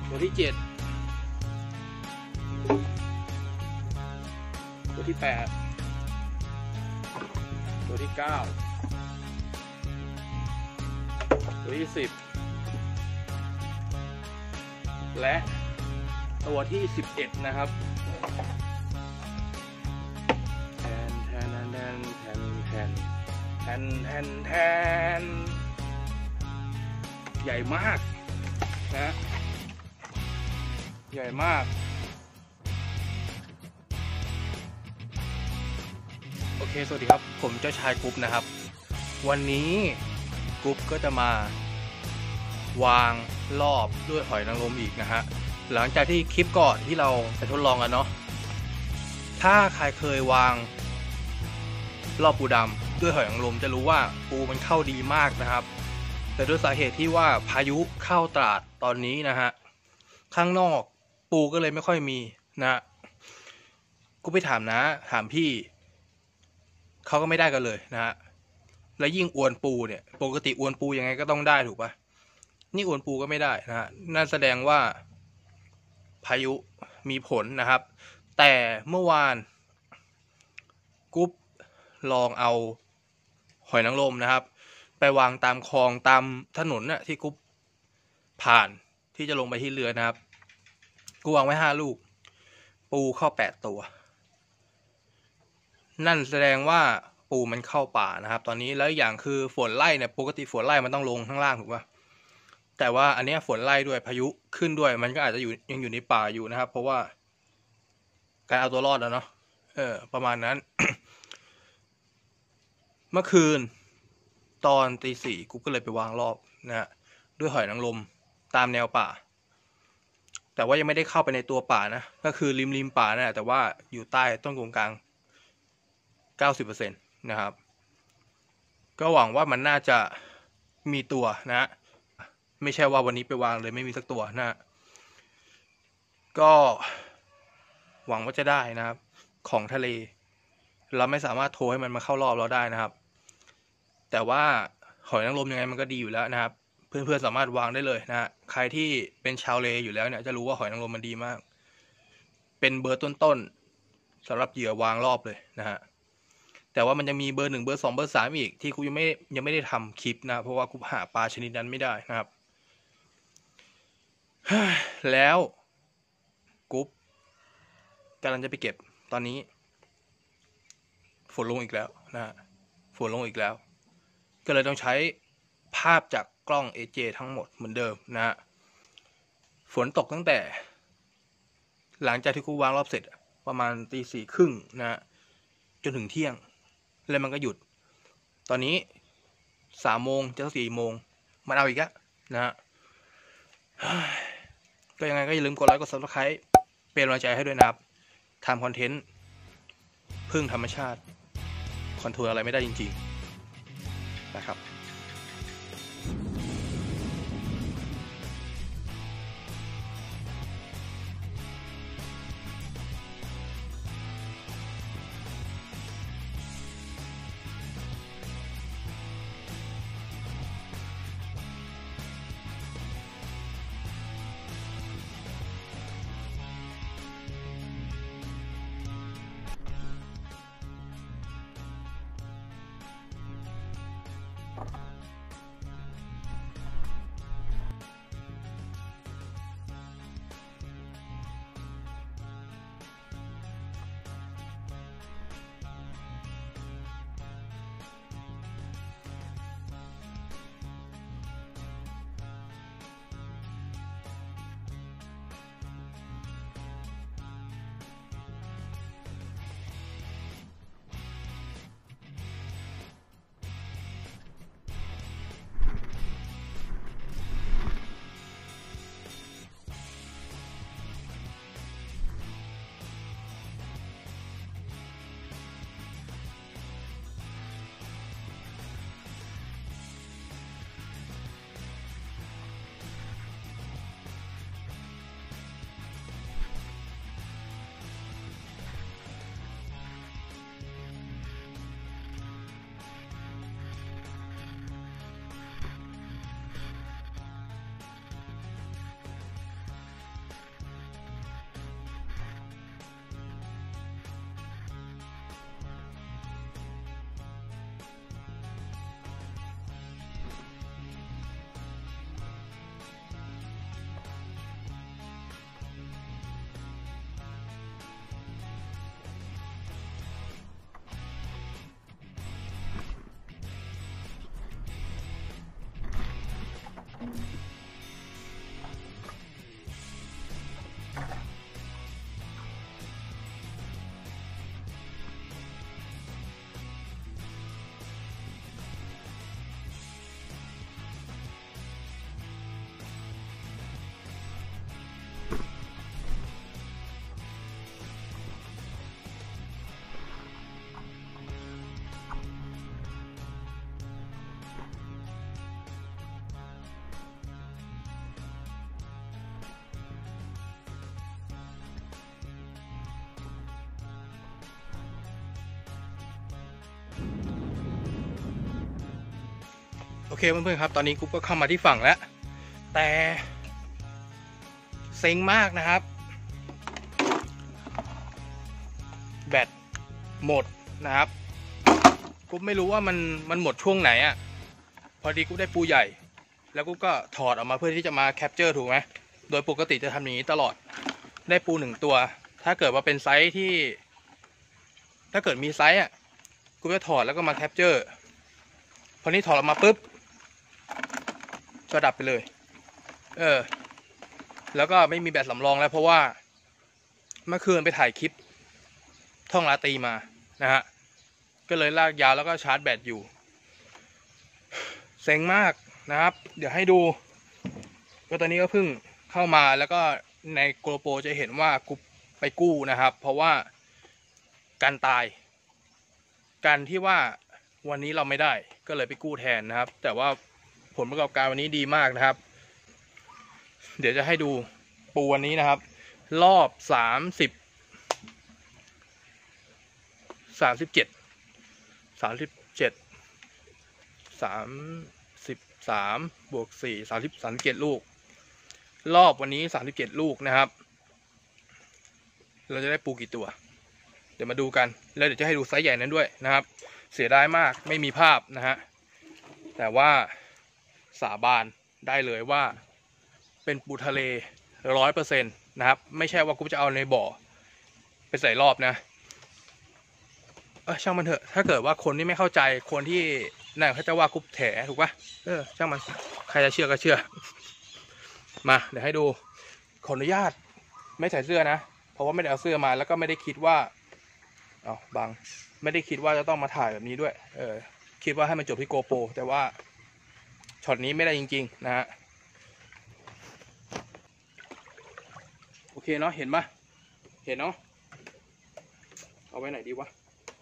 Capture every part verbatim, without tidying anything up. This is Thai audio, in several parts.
ตัวที่เจ็ดตัวที่แปดตัวที่เก้าตัวที่สิบและตัวที่สิบเอ็ดนะครับแทนแทนแทนแทนแทนแทนแทนแทนใหญ่มากนะใหญ่มากโอเคสวัสดีครับผมเจ้าชายกรุ๊ปนะครับวันนี้กรุ๊ปก็จะมาวางรอบด้วยหอยนางรมอีกนะฮะหลังจากที่คลิปก่อนที่เราไปทดลองกันเนาะถ้าใครเคยวางรอบปูดำด้วยหอยนางรมจะรู้ว่าปูมันเข้าดีมากนะครับแต่ด้วยสาเหตุที่ว่าพายุเข้าตราดตอนนี้นะฮะข้างนอกปูก็เลยไม่ค่อยมีนะกูไปถามนะถามพี่เขาก็ไม่ได้กันเลยนะฮะและยิ่งอวนปูเนี่ยปกติอวนปูยังไงก็ต้องได้ถูกปะนี่อวนปูก็ไม่ได้นะฮะนั่นแสดงว่าพายุมีผลนะครับแต่เมื่อวานกุ๊บลองเอาหอยนางรมนะครับไปวางตามคลองตามถนนน่ะที่กุ๊บผ่านที่จะลงไปที่เรือนะครับกูวางไว้ห้าลูกปูเข้าแปดตัวนั่นแสดงว่าปูมันเข้าป่านะครับตอนนี้แล้วอย่างคือฝนไล่เนี่ยปกติฝนไล่มันต้องลงข้างล่างถูกป่ะแต่ว่าอันนี้ฝนไล่ด้วยพายุขึ้นด้วยมันก็อาจจะอยู่ยังอยู่ในป่าอยู่นะครับเพราะว่าการเอาตัวรอดแล้วเนาะเออประมาณนั้น เมื่อคืนตอนตีสี่กูก็เลยไปวางรอบนะฮะด้วยหอยนางรมตามแนวป่าแต่ว่ายังไม่ได้เข้าไปในตัวป่านะก็คือริมริมป่านะแต่ว่าอยู่ใต้ต้นกงกลาง เก้าสิบเปอร์เซ็นต์ นะครับก็หวังว่ามันน่าจะมีตัวนะไม่ใช่ว่าวันนี้ไปวางเลยไม่มีสักตัวนะก็หวังว่าจะได้นะครับของทะเลเราไม่สามารถโทรให้มันมาเข้ารอบเราได้นะครับแต่ว่าหอยนางรมยังไงมันก็ดีอยู่แล้วนะครับเพื่อนๆสามารถวางได้เลยนะฮะใครที่เป็นชาวเลอยู่แล้วเนี่ยจะรู้ว่าหอยนางรมมันดีมากเป็นเบอร์ต้นๆสำหรับเหยื่อวางรอบเลยนะฮะแต่ว่ามันจะมีเบอร์หนึ่งเบอร์สองเบอร์สามอีกที่กูยังไม่ยังไม่ได้ทำคลิปนะเพราะว่ากูหาปลาชนิดนั้นไม่ได้นะครับแล้วกูกำลังจะไปเก็บตอนนี้ฝนลงอีกแล้วนะฮะฝนลงอีกแล้วก็เลยต้องใช้ภาพจากกล้อง เอ เจ ทั้งหมดเหมือนเดิมนะฮะฝนตกตั้งแต่หลังจากที่กูวางรอบเสร็จประมาณตีสี่ครึ่งนะฮะจนถึงเที่ยงแล้วมันก็หยุดตอนนี้สามโมงจะสี่โมงมันเอาอีกแล้วนะฮะก็ยังไงก็อย่าลืมกดไลค์กด ซับสไครบ์ เป็นกำลังใจให้ด้วยนะครับทำคอนเทนต์พึ่งธรรมชาติคอนโทรลอะไรไม่ได้จริงๆนะครับเคเพื่อนๆครับตอนนี้กุ๊บก็เข้ามาที่ฝั่งแล้วแต่เซ็งมากนะครับแบตหมดนะครับกุ๊บไม่รู้ว่ามันมันหมดช่วงไหนอ่ะพอดีกุ๊บได้ปูใหญ่แล้วกุ๊บก็ถอดออกมาเพื่อที่จะมาแคปเจอร์ถูกไหมโดยปกติจะทำอย่างนี้ตลอดได้ปูหนึ่งตัวถ้าเกิดว่าเป็นไซส์ที่ถ้าเกิดมีไซส์อ่ะกุ๊บจะถอดแล้วก็มาแคปเจอร์พอนี้ถอดออกมาปุ๊บก็ดับไปเลยเออแล้วก็ไม่มีแบตสำรองแล้วเพราะว่าเมื่อคืนไปถ่ายคลิปท่องราตรีมานะฮะก็เลยลากยาวแล้วก็ชาร์จแบตอยู่เซ็งมากนะครับเดี๋ยวให้ดูก็ตอนนี้ก็เพิ่งเข้ามาแล้วก็ในโกโปรจะเห็นว่ากูไปกู้นะครับเพราะว่าการตายการที่ว่าวันนี้เราไม่ได้ก็เลยไปกู้แทนนะครับแต่ว่าผลประกอบการวันนี้ดีมากนะครับเดี๋ยวจะให้ดูปูวันนี้นะครับรอบสามสิบสามสิบเจ็ดสามสิบเจ็ดสามสิบสามบวกสี่สามสิบสามสิบเจ็ดลูกรอบวันนี้สามสิบเจ็ดลูกนะครับเราจะได้ปูกี่ตัวเดี๋ยวมาดูกันแล้วเดี๋ยวจะให้ดูไซส์ใหญ่นั้นด้วยนะครับเสียดายมากไม่มีภาพนะฮะแต่ว่าสาบานได้เลยว่าเป็นปูทะเลร้อยเปอร์เซ็นต์นะครับไม่ใช่ว่ากูจะเอาในบ่อไปใส่รอบนะเออช่างมันเถอะถ้าเกิดว่าคนที่ไม่เข้าใจคนที่นั่นเขาจะว่ากูแถถูกปะเออช่างมันใครจะเชื่อก็เชื่อมาเดี๋ยวให้ดูขออนุญาตไม่ใส่เสื้อนะเพราะว่าไม่ได้เอาเสื้อมาแล้วก็ไม่ได้คิดว่าเอาบังไม่ได้คิดว่าจะต้องมาถ่ายแบบนี้ด้วยเออคิดว่าให้มันจบที่โกโปรแต่ว่าช็อตนี้ไม่ได้จริงๆนะฮะโอเคเนาะเห็นปะเห็นเนาะเอาไว้ไหนดีวะ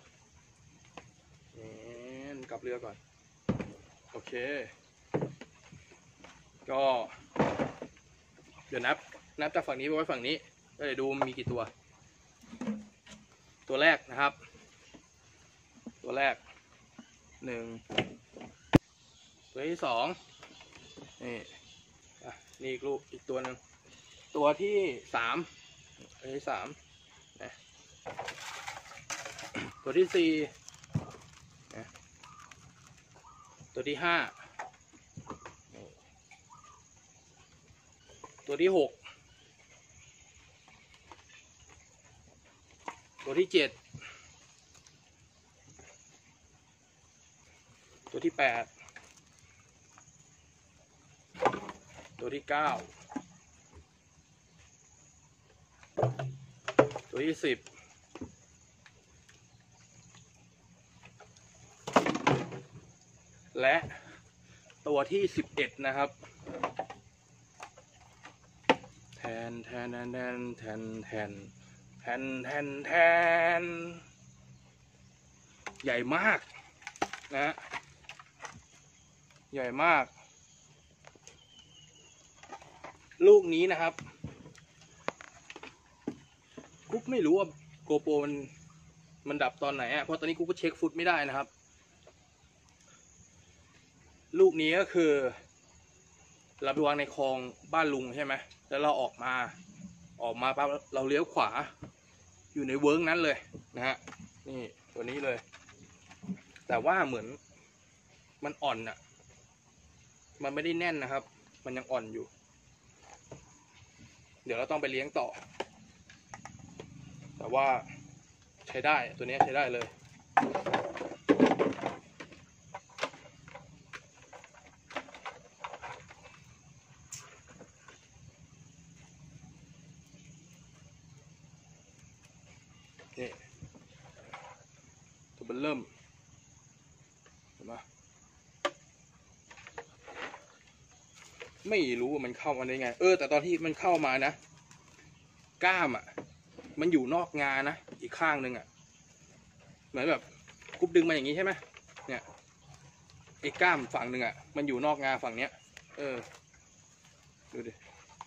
กลับเรือก่อนโอเคก็เดี๋ยวนับนับจากฝั่งนี้ไปไว้ฝั่งนี้ก็เดี๋ยวดูมีกี่ตัวตัวแรกนะครับตัวแรกหนึ่งตัวที่สองนี่อ่ะนี่อีกลูกอีกตัวหนึ่งตัวที่สามตัวที่สามนะตัวที่สี่นะตัวที่ห้าตัวที่หกตัวที่เจ็ดตัวที่แปดตัวที่เก้าตัวที่สิบและตัวที่สิบเอ็ดนะครับแทนแทนแทนแทนแทนแทนแทนแทนใหญ่มากนะใหญ่มากลูกนี้นะครับกุ๊บไม่รู้ว่าโกโปรมันมันดับตอนไหนอ่ะเพราะตอนนี้กุ๊บก็เช็คฟุตไม่ได้นะครับลูกนี้ก็คือเราไปวางในคลองบ้านลุงใช่ไหมแล้วเราออกมาออกมาปั๊บเราเลี้ยวขวาอยู่ในเวิร์กนั้นเลยนะฮะนี่ตัวนี้เลยแต่ว่าเหมือนมันอ่อนอ่ะมันไม่ได้แน่นนะครับมันยังอ่อนอยู่เดี๋ยวเราต้องไปเลี้ยงต่อแต่ว่าใช้ได้ตัวนี้ใช้ได้เลยนี่ตัวมันเริ่มเห็นไหมไม่รู้ว่ามันเข้ามาได้ไงเออแต่ตอนที่มันเข้ามานะกล้ามอ่ะมันอยู่นอกงานะอีกข้างหนึ่งอ่ะเหมือนแบบกุ๊บดึงมาอย่างนี้ใช่ไหมเนี่ยไอ้กล้ามฝั่งหนึ่งอ่ะมันอยู่นอกงาฝั่งเนี้ยเออดูดิ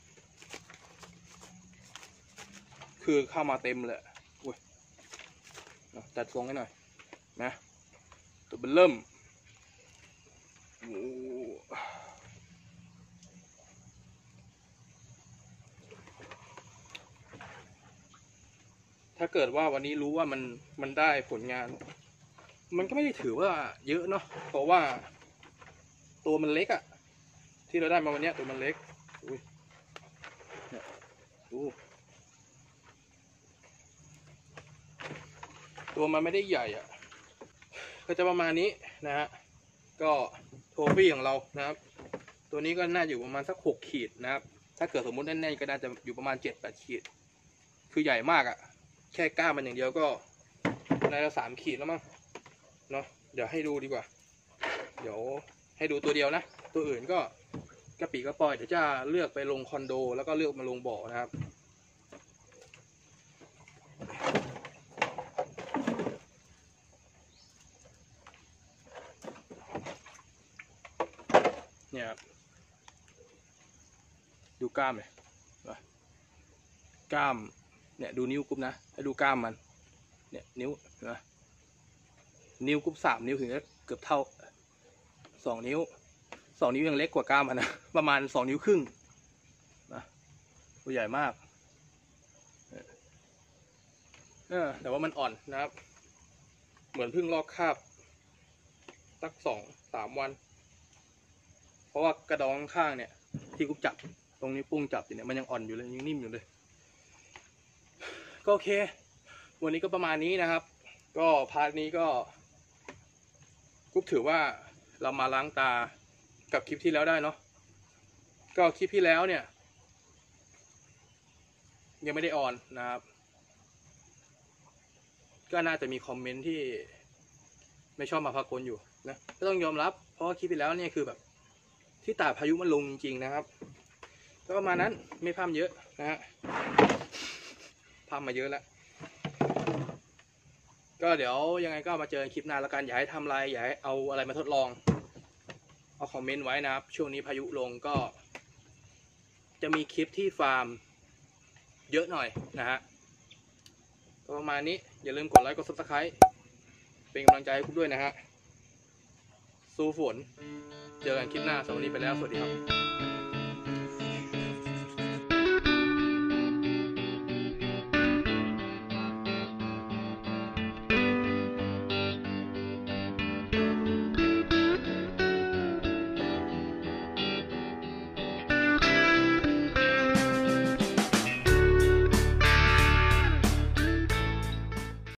คือเข้ามาเต็มเลยอุ้ยตัดทรงให้หน่อยนะตัวมันเริ่มโอ้ถ้าเกิดว่าวันนี้รู้ว่ามันมันได้ผลงานมันก็ไม่ได้ถือว่าเยอะเนาะเพราะว่าตัวมันเล็กอะที่เราได้มาวันนี้ตัวมันเล็กอุ้ยเนี่ยดูตัวมันไม่ได้ใหญ่อะก็จะประมาณนี้นะฮะก็โทฟี่ของเรานะครับตัวนี้ก็น่าอยู่ประมาณสักหกขีดนะครับถ้าเกิดสมมุติแน่ๆก็น่าจะอยู่ประมาณเจ็ดแปดขีดคือใหญ่มากอะแค่ก้ามมันอย่างเดียวก็น่าจะสามขีดแล้วมั้งเนาะเดี๋ยวให้ดูดีกว่าเดี๋ยวให้ดูตัวเดียวนะตัวอื่นก็กระปีกระปอยเดี๋ยวจะเลือกไปลงคอนโดแล้วก็เลือกมาลงบ่อนะครับเนี่ยครับดูกล้ามเลยกล้ามเนี่ยดูนิ้วกุ๊บนะให้ดูกล้ามมันเนี่ยนิ้วนะนิ้วกุ๊บสามนิ้วถึงจะเกือบเท่าสองนิ้วสองนิ้วยังเล็กกว่ากล้ามมันนะประมาณสองนิ้วครึ่งนะตัวใหญ่มากเออแต่ว่ามันอ่อนนะครับเหมือนเพิ่งลอกคราบสักสองสามวันเพราะว่ากระดองข้างเนี่ยที่กุ๊บจับตรงนี้ปุ้งจับอยู่เนี่ยมันยังอ่อนอยู่เลยยังนิ่มอยู่เลยก็โอเควันนี้ก็ประมาณนี้นะครับก็พาร์ทนี้ก็กุ๊บถือว่าเรามาล้างตากับคลิปที่แล้วได้เนาะก็คลิปที่แล้วเนี่ยยังไม่ได้ออนนะครับก็น่าจะมีคอมเมนต์ที่ไม่ชอบมาพากลอยู่นะก็ต้องยอมรับเพราะว่าคลิปที่แล้วเนี่ยคือแบบที่ตาพายุมันลงจริงๆนะครับก็ประมาณนั้นไม่พร่ำเยอะนะฮะพร่ำมาเยอะแล้วก็เดี๋ยวยังไงก็มาเจอคลิปหน้าแล้วกันอยากให้ทำอะไรอยากให้เอาอะไรมาทดลองเอาคอมเมนต์ไว้นะครับช่วงนี้พายุลงก็จะมีคลิปที่ฟาร์มเยอะหน่อยนะฮะก็ประมาณนี้อย่าลืมกดไลค์กด ซับสไครบ์ เป็นกำลังใจให้คุณด้วยนะฮะสู้ฝนเจอกันคลิปหน้าสำหรับวันนี้ไปแล้วสวัสดีครับ